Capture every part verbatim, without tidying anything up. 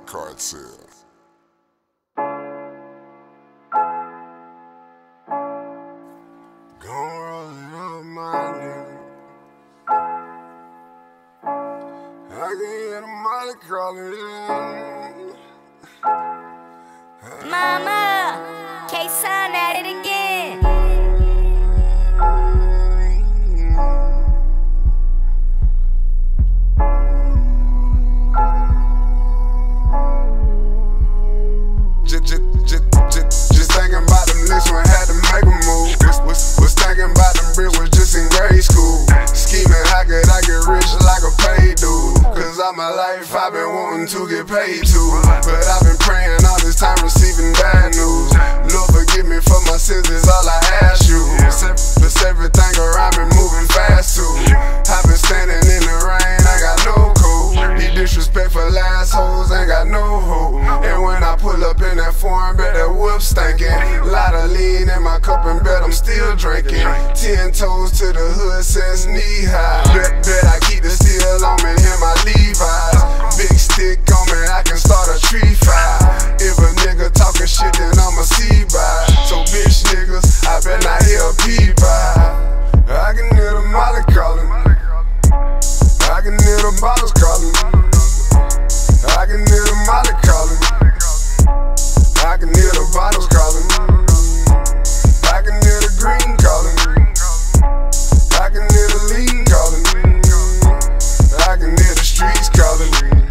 Cartel. Gon' roll it up, my nigga. I can hear the molly crawling in. Mama, K-Sun at it again. Just, just, just, just, just thinking about them licks when had to make a move. Was, was, was thinking about them bricks was just in grade school. Scheming how could I get rich like a paid dude? Cause all my life I've been wanting to get paid too. But I've been praying all this time receiving bad news. Lord forgive me for my sins, is all I ask you. Plus everything around me moving fast too. I've been standing in the rain, I got no cool. These disrespectful assholes ain't got no hope. And when I pull up in that foreign, bet that whip stinking. Lot of lean in my cup and bet I'm still drinking. Ten toes to the hood since knee high. Bet, bet I keep the steel on me in my Levi's. Big stick on me, I can start a tree fire. If a nigga talking shit, then I'ma see by. So bitch niggas, I bet not hear a peep by. I can hear the molly calling. I can hear the bottles calling. I can hear the molly calling. I can hear the bottles calling. I can hear the green calling. I can hear the lean calling. I can hear the streets calling.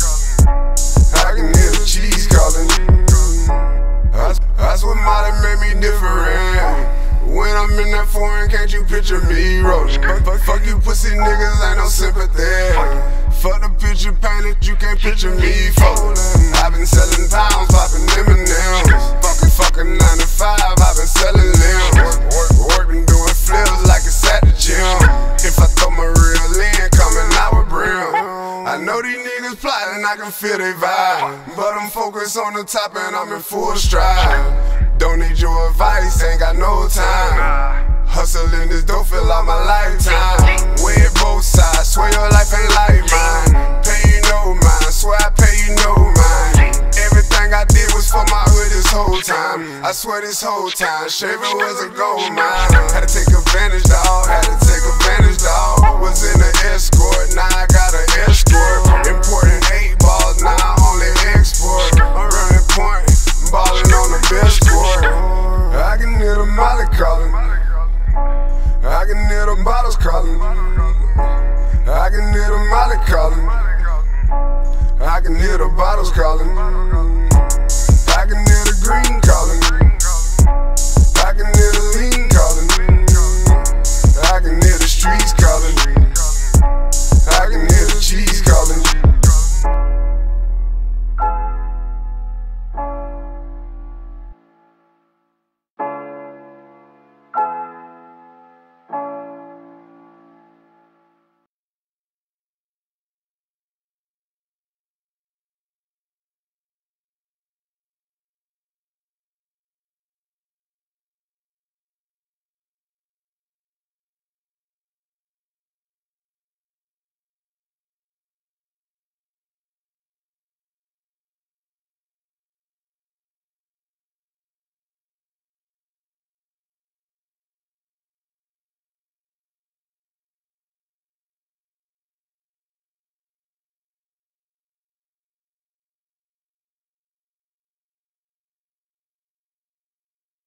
I can hear the cheese calling. That's, that's what Molly made me different. When I'm in that foreign, can't you picture me rolling? Fuck, fuck you pussy niggas, ain't no sympathy. Fuck the picture painted, you can't picture me folding. I've been selling pounds, popping M and M's. Fucking fucking nine to five, I've been selling limbs. Work been doing flips like it's at the gym. If I throw my real in, coming out with brim. I know these niggas plotting, I can feel they vibe. But I'm focused on the top and I'm in full stride. Don't need your advice, ain't got no time. Hustling this dope feel like my lifetime. Way it both sides, swear your life ain't like mine. Pay you no mind, swear I pay you no mind. Everything I did was for my hood this whole time. I swear this whole time, shaving was a gold mine. Had to take advantage, dawg, had to take advantage, dawg. Was in an escort, now I got an escort. Importing eight balls, now I only export. I'm running point, ballin' on the best court. I can hear the molly calling. I can hear the bottles calling. I can hear the molly calling. I can hear the bottles calling. I can hear